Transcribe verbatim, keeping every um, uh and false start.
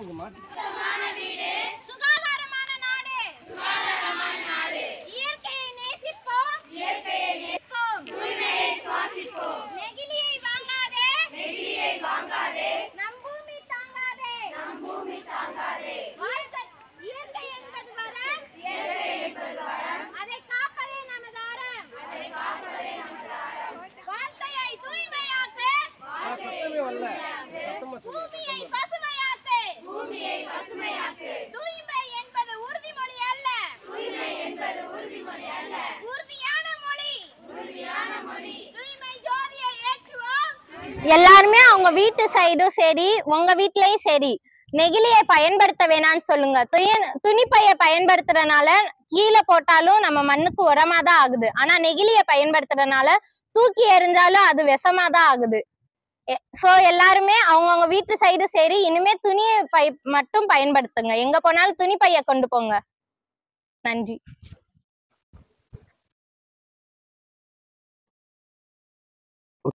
சுகாதாரமான நாடு சுகாதாரமான நாடு இயற்கையை நேசிப்போம் இயற்கையை நேசிப்போம் தூய்மையை சுவாசிப்போம் நெகிழியை வாங்காதே நெகிழியை வாங்காதே நம் பூமி தாங்காதே நம் பூமி தாங்காதே வாழ்க்கை இயற்கை என்பது வரம் இயற்கை என்பது வரம் அதை காப்பதே நமது அறம் அதை காப்பதே நமது அறம் வாழ்க்கையை தூய்மையாக்கு வாழ்க்கையை பூமியை பசுமையாக்கு பூமியை பசுமையாக்கு தூய்மை என்பது உறுதிமொழி அல்ல தூய்மை என்பது உறுதிமொழி அல்ல உறுதியான மொழி உறுதியான மொழி தூய்மை ஜோதியை ஏற்றுவோம் எல்லாருமே அவங்க வீட்டு சைடும் சரி உங்க வீட்லயும் சரி நெகிழியை பயன்படுத்த வேணாம்னு சொல்லுங்க. துய துணிப்பையை பயன்படுத்துறதுனால கீழே போட்டாலும் நம்ம மண்ணுக்கு உரமா தான் ஆகுது. ஆனா நெகிழியை பயன்படுத்துறதுனால தூக்கி எறிஞ்சாலும் அது விஷமா தான் ஆகுது. சோ எல்லாருமே அவங்கவுங்க வீட்டு சைடு சரி இனிமே துணி பை மட்டும் பயன்படுத்துங்க. எங்க போனாலும் துணி பைய கொண்டு போங்க. நன்றி.